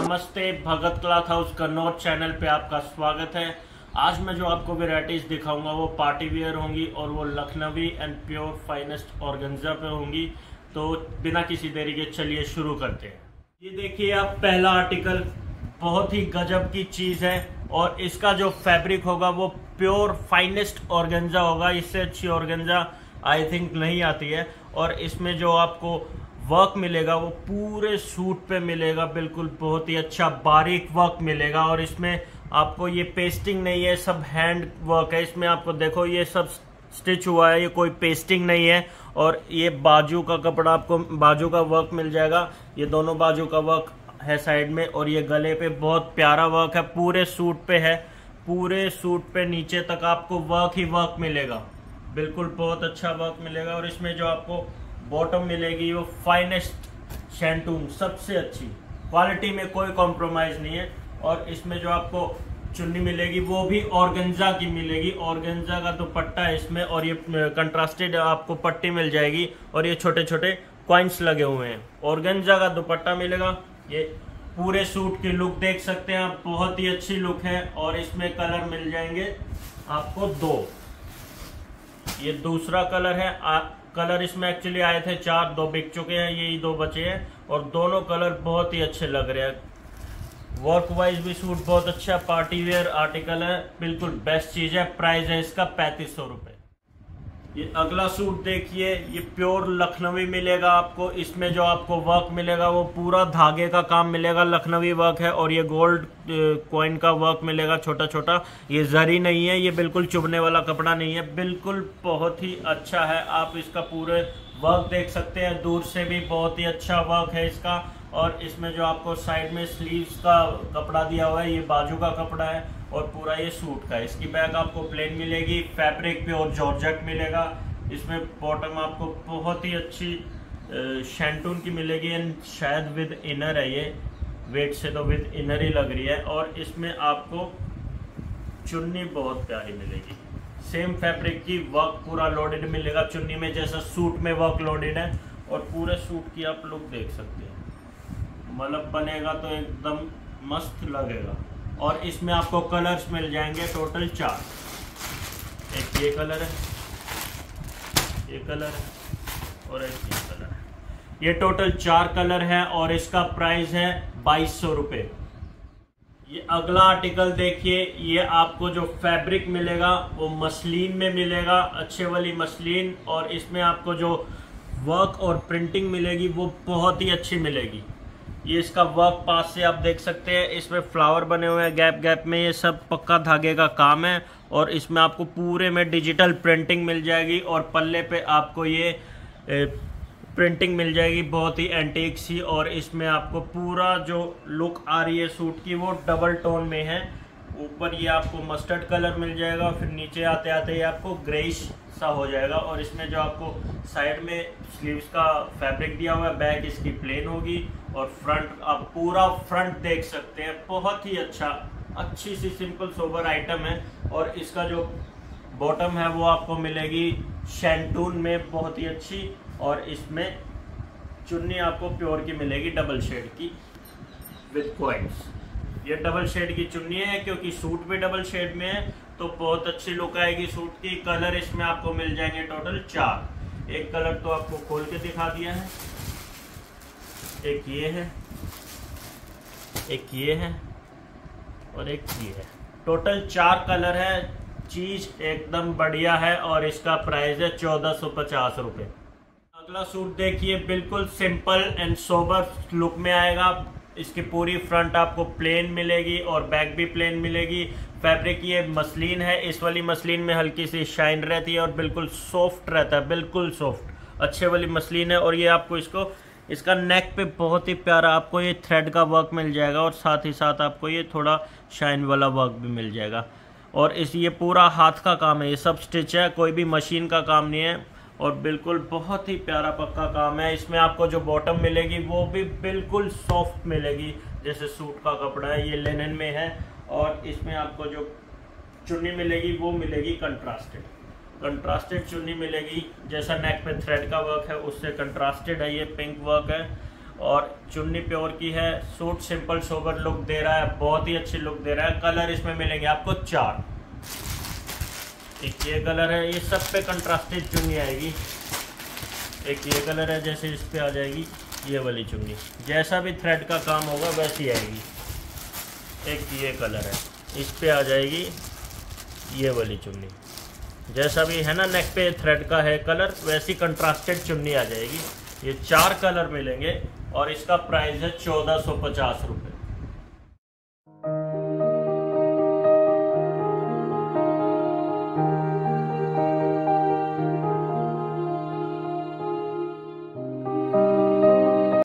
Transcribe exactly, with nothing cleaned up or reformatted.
नमस्ते, Bhagat cloth house Kannauj channel पे आपका स्वागत है। आज मैं जो आपको वेराइटीज दिखाऊंगा वो पार्टी वेयर होंगी और वो Lucknowi and pure finest organza पे होंगी। तो बिना किसी देरी के चलिए शुरू करते हैं। ये देखिए आप, पहला आर्टिकल बहुत ही गजब की चीज़ है और इसका जो फैब्रिक होगा वो प्योर फाइनेस्ट ऑर्गेन्जा होगा। इससे अच्छी ऑर्गेन्जा आई थिंक नहीं आती है। और इसमें जो आपको वर्क मिलेगा वो पूरे सूट पे मिलेगा, बिल्कुल बहुत ही अच्छा बारीक वर्क मिलेगा। और इसमें आपको ये पेस्टिंग नहीं है, सब हैंड वर्क है। इसमें आपको देखो ये सब स्टिच हुआ है, ये कोई पेस्टिंग नहीं है। और ये बाजू का कपड़ा, आपको बाजू का वर्क मिल जाएगा। ये दोनों बाजू का वर्क है साइड में और ये गले पे बहुत प्यारा वर्क है, पूरे सूट पे है। पूरे सूट पे नीचे तक आपको वर्क ही वर्क मिलेगा, बिल्कुल बहुत अच्छा वर्क मिलेगा। और इसमें जो आपको बॉटम मिलेगी वो फाइनेस्ट शैंटून, सबसे अच्छी क्वालिटी में कोई कॉम्प्रोमाइज नहीं है। और इसमें जो आपको चुन्नी मिलेगी वो भी ऑर्गेन्जा की मिलेगी। ऑर्गेन्जा का दुपट्टा है इसमें और ये कंट्रास्टेड आपको पट्टी मिल जाएगी और ये छोटे छोटे कॉइन्स लगे हुए हैं। ऑर्गेन्जा का दुपट्टा मिलेगा। ये पूरे सूट की लुक देख सकते हैं आप, बहुत ही अच्छी लुक है। और इसमें कलर मिल जाएंगे आपको दो। ये दूसरा कलर है। आ, कलर इसमें एक्चुअली आए थे चार, दो बिक चुके हैं, यही दो बचे हैं। और दोनों कलर बहुत ही अच्छे लग रहे हैं। वर्क वाइज भी सूट बहुत अच्छा पार्टी वेयर आर्टिकल है, बिल्कुल बेस्ट चीज है। प्राइस है इसका पैंतीस सौ रुपये। ये अगला सूट देखिए, ये प्योर लखनवी मिलेगा आपको। इसमें जो आपको वर्क मिलेगा वो पूरा धागे का काम मिलेगा, लखनवी वर्क है। और ये गोल्ड कॉइन का वर्क मिलेगा छोटा छोटा। ये जरी नहीं है, ये बिल्कुल चुभने वाला कपड़ा नहीं है, बिल्कुल बहुत ही अच्छा है। आप इसका पूरे वर्क देख सकते हैं, दूर से भी बहुत ही अच्छा वर्क है इसका। और इसमें जो आपको साइड में स्लीव्स का कपड़ा दिया हुआ है, ये बाजू का कपड़ा है और पूरा ये सूट का है। इसकी बैक आपको प्लेन मिलेगी, फैब्रिक पे और जॉर्जेट मिलेगा। इसमें बॉटम आपको बहुत ही अच्छी शैंटून की मिलेगी एंड शायद विद इनर है ये, वेट से तो विद इनर ही लग रही है। और इसमें आपको चुन्नी बहुत प्यारी मिलेगी, सेम फैब्रिक की, वर्क पूरा लोडेड मिलेगा चुन्नी में, जैसा सूट में वर्क लोडेड है। और पूरे सूट की आप लुक देख सकते हैं, मतलब बनेगा तो एकदम मस्त लगेगा। और इसमें आपको कलर्स मिल जाएंगे टोटल चार। एक ये कलर है, ये कलर है और एक ये कलर है। ये टोटल चार कलर है और इसका प्राइस है बाईस सौ रुपये। ये अगला आर्टिकल देखिए, ये आपको जो फैब्रिक मिलेगा वो मसलिन में मिलेगा, अच्छे वाली मसलिन। और इसमें आपको जो वर्क और प्रिंटिंग मिलेगी वो बहुत ही अच्छी मिलेगी। ये इसका वर्क पास से आप देख सकते हैं, इसमें फ्लावर बने हुए हैं गैप गैप में, ये सब पक्का धागे का काम है। और इसमें आपको पूरे में डिजिटल प्रिंटिंग मिल जाएगी और पल्ले पे आपको ये ए, प्रिंटिंग मिल जाएगी बहुत ही एंटीक सी। और इसमें आपको पूरा जो लुक आ रही है सूट की वो डबल टोन में है। ऊपर ये आपको मस्टर्ड कलर मिल जाएगा, फिर नीचे आते आते ये आपको ग्रेइश सा हो जाएगा। और इसमें जो आपको साइड में स्लीव्स का फैब्रिक दिया हुआ है, बैक इसकी प्लेन होगी। और फ्रंट आप पूरा फ्रंट देख सकते हैं, बहुत ही अच्छा, अच्छी सी सिंपल सोबर आइटम है। और इसका जो बॉटम है वो आपको मिलेगी शैंटून में, बहुत ही अच्छी। और इसमें चुन्नी आपको प्योर की मिलेगी, डबल शेड की विद कॉइन्स। ये डबल शेड की चुन्नी है क्योंकि सूट भी डबल शेड में है, तो बहुत अच्छी लुक आएगी सूट की। कलर इसमें आपको मिल जाएंगे टोटल चार। एक कलर तो आपको खोल के दिखा दिया है, एक ये है, एक ये है और एक ये है। टोटल चार कलर है। चीज एकदम बढ़िया है और इसका प्राइस है चौदह सौ पचास रुपये। अगला सूट देखिए, बिल्कुल सिंपल एंड सोबर लुक में आएगा। इसकी पूरी फ्रंट आपको प्लेन मिलेगी और बैक भी प्लेन मिलेगी। फैब्रिक ये मसलिन है, इस वाली मसलिन में हल्की सी शाइन रहती है और बिल्कुल सॉफ्ट रहता है, बिल्कुल सॉफ्ट, अच्छे वाली मसलिन है। और ये आपको इसको इसका नेक पे बहुत ही प्यारा आपको ये थ्रेड का वर्क मिल जाएगा और साथ ही साथ आपको ये थोड़ा शाइन वाला वर्क भी मिल जाएगा। और इस ये पूरा हाथ का काम है, ये सब स्टिच है, कोई भी मशीन का काम नहीं है। और बिल्कुल बहुत ही प्यारा पक्का काम है। इसमें आपको जो बॉटम मिलेगी वो भी बिल्कुल सॉफ्ट मिलेगी, जैसे सूट का कपड़ा है, ये लिनन में है। और इसमें आपको जो चुन्नी मिलेगी वो मिलेगी कंट्रास्टेड, कंट्रास्टेड चुन्नी मिलेगी, जैसा नेक पे थ्रेड का वर्क है उससे कंट्रास्टेड है, ये पिंक वर्क है। और चुन्नी प्योर की है। सूट सिंपल सोबर लुक दे रहा है, बहुत ही अच्छी लुक दे रहा है। कलर इसमें मिलेंगे आपको चार। एक ये कलर है, ये सब पे कंट्रास्टेड चुन्नी आएगी। एक ये कलर है, जैसे इस पे आ जाएगी ये वाली चुन्नी, जैसा भी थ्रेड का काम होगा वैसी आएगी। एक ये कलर है, इस पे आ जाएगी ये वाली चुन्नी, जैसा भी है ना नेक पे थ्रेड का है कलर, वैसी कंट्रास्टेड चुन्नी आ जाएगी। ये चार कलर मिलेंगे और इसका प्राइस है चौदह सौ पचास रुपये।